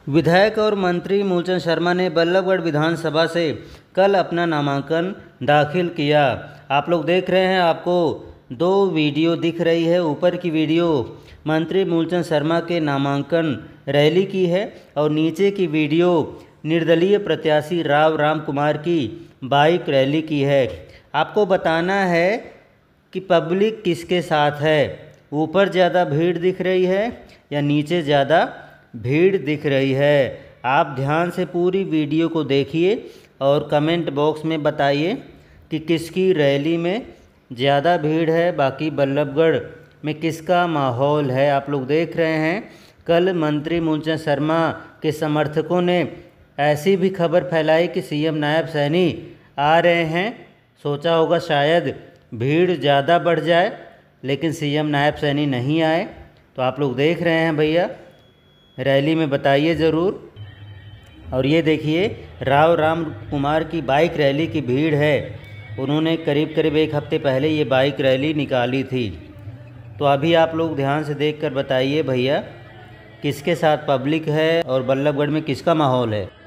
विधायक और मंत्री मूलचंद शर्मा ने बल्लभगढ़ विधानसभा से कल अपना नामांकन दाखिल किया। आप लोग देख रहे हैं, आपको दो वीडियो दिख रही है। ऊपर की वीडियो मंत्री मूलचंद शर्मा के नामांकन रैली की है और नीचे की वीडियो निर्दलीय प्रत्याशी राव राम कुमार की बाइक रैली की है। आपको बताना है कि पब्लिक किसके साथ है, ऊपर ज़्यादा भीड़ दिख रही है या नीचे ज़्यादा भीड़ दिख रही है। आप ध्यान से पूरी वीडियो को देखिए और कमेंट बॉक्स में बताइए कि किसकी रैली में ज़्यादा भीड़ है, बाकी बल्लभगढ़ में किसका माहौल है। आप लोग देख रहे हैं, कल मंत्री मूलचंद शर्मा के समर्थकों ने ऐसी भी खबर फैलाई कि सीएम नायब सैनी आ रहे हैं। सोचा होगा शायद भीड़ ज़्यादा बढ़ जाए, लेकिन सीएम नायब सैनी नहीं आए। तो आप लोग देख रहे हैं भैया, रैली में बताइए ज़रूर। और ये देखिए, राव राम कुमार की बाइक रैली की भीड़ है। उन्होंने करीब करीब एक हफ्ते पहले ये बाइक रैली निकाली थी। तो अभी आप लोग ध्यान से देखकर बताइए भैया, किसके साथ पब्लिक है और बल्लभगढ़ में किसका माहौल है।